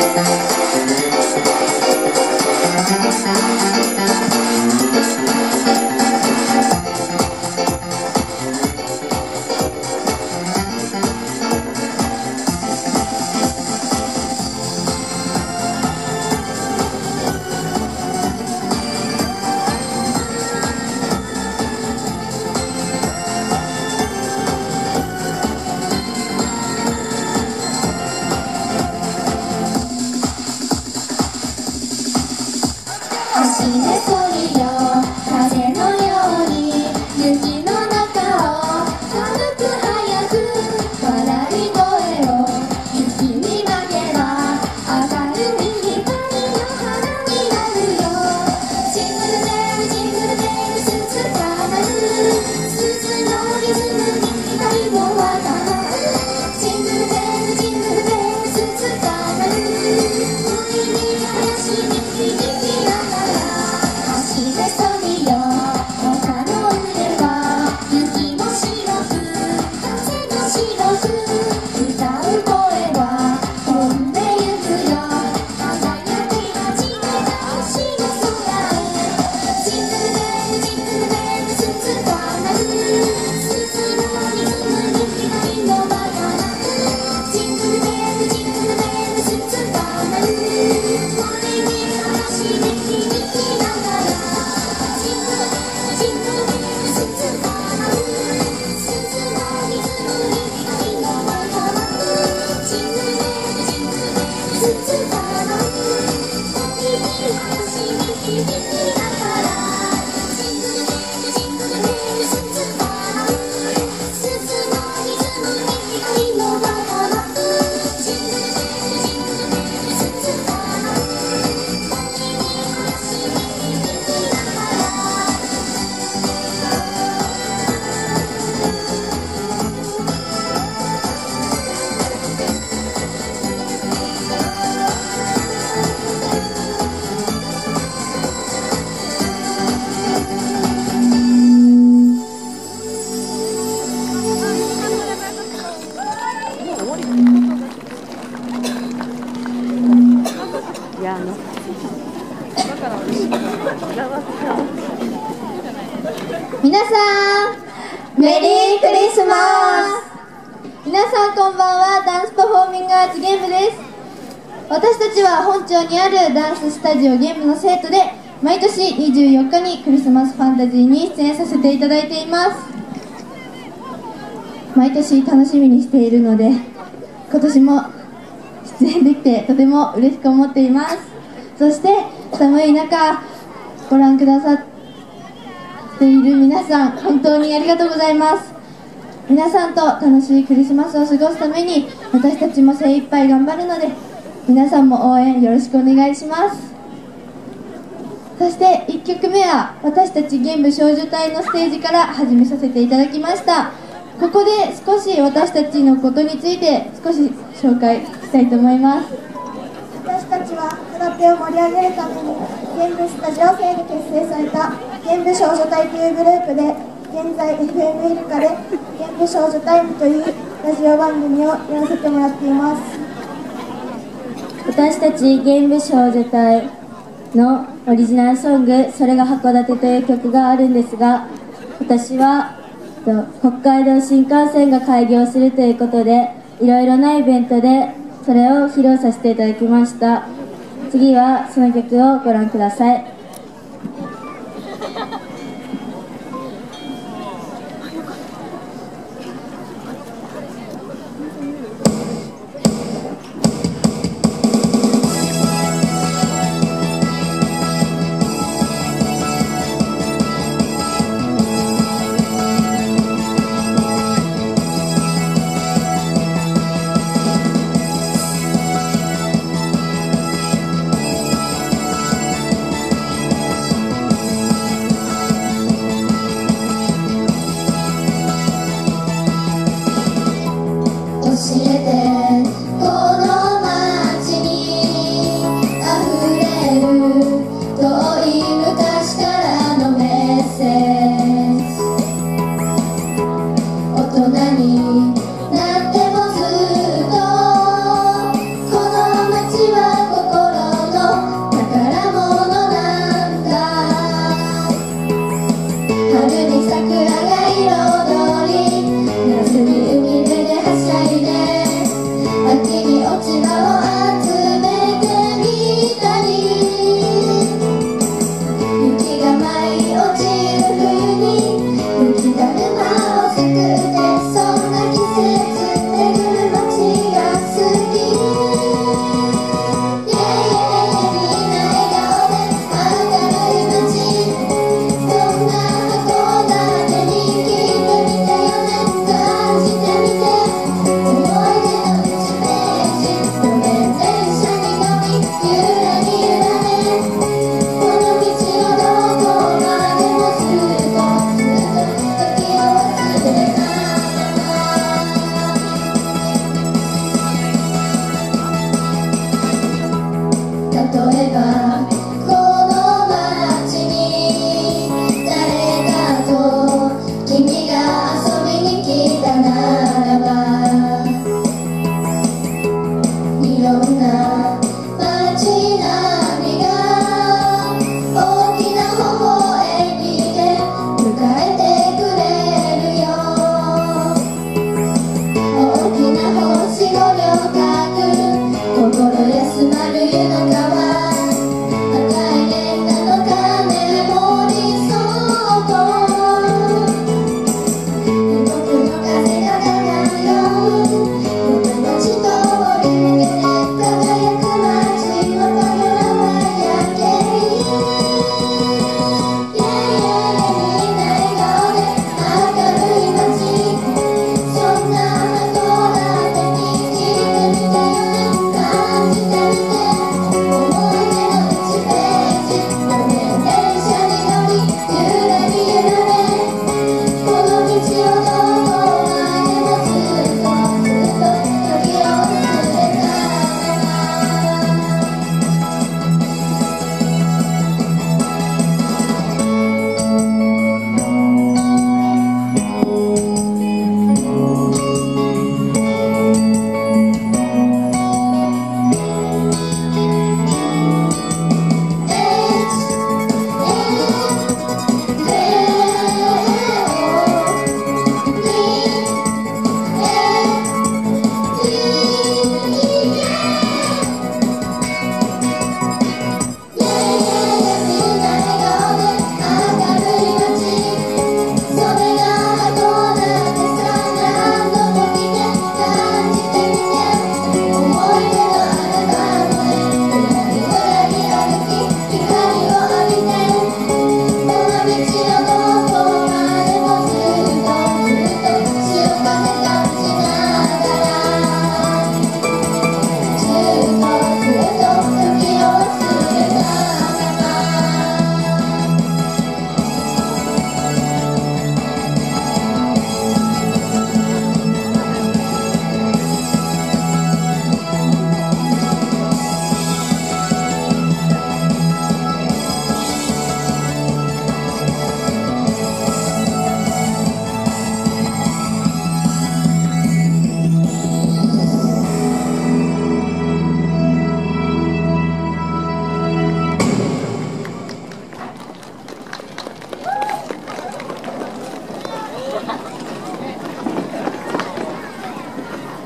皆さんメリークリスマス。皆さんこんばんは。ダンスパフォーミングアーツゲームです。私たちは本町にあるダンススタジオゲームの生徒で、毎年24日にクリスマスファンタジーに出演させていただいています。毎年楽しみにしているので、今年も出演できてとても嬉しく思っています。そして寒い中ご覧くださっている皆さん、本当にありがとうございます。皆さんと楽しいクリスマスを過ごすために私たちも精一杯頑張るので、皆さんも応援よろしくお願いします。そして1曲目は私たち玄武少女隊のステージから始めさせていただきました。ここで少し私たちのことについて少し紹介したいと思います。 私たちはフラペを盛り上げるために玄武スタジオ生で結成された玄武少女隊というグループで、現在 FM イルカで玄武少女タイムというラジオ番組をやらせてもらっています。 私たち玄武少女隊のオリジナルソング「それが函館」という曲があるんですが、私は北海道新幹線が開業するということで、いろいろなイベントでそれを披露させていただきました。次はその曲をご覧ください。 になってもずっとこの街は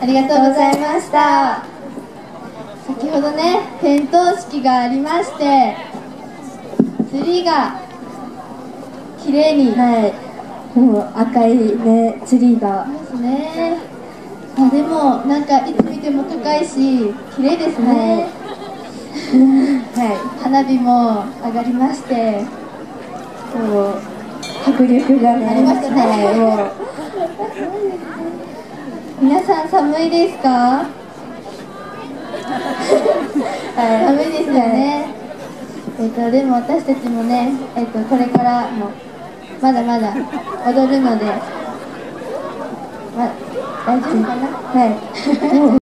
ありがとうございました。先ほどね、点灯式がありまして、ツリーが綺麗に、 はい、もう赤いねツリーがですね。でもなんかいつ見ても高いし綺麗ですね。 はい、 花火も上がりまして、 もう迫力がねありましたね。 はい、もう皆さん寒いですか？寒いですよね。でも私たちもね、これからもまだまだ踊るので、大丈夫かな？ はい。